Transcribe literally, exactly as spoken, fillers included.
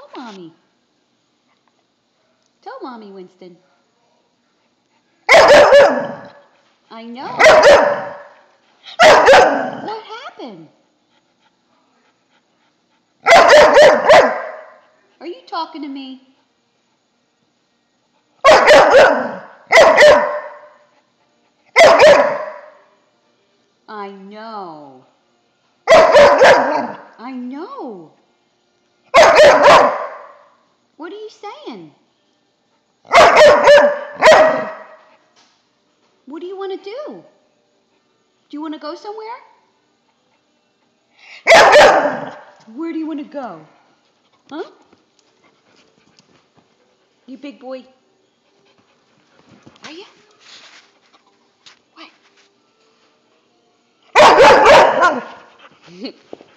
Mommy. Tell Mommy, Winston. I know. What happened? Are you talking to me? I know. I know. What are you saying? What do you want to do? Do you want to go somewhere? Where do you want to go? Huh? You big boy? Are you? What?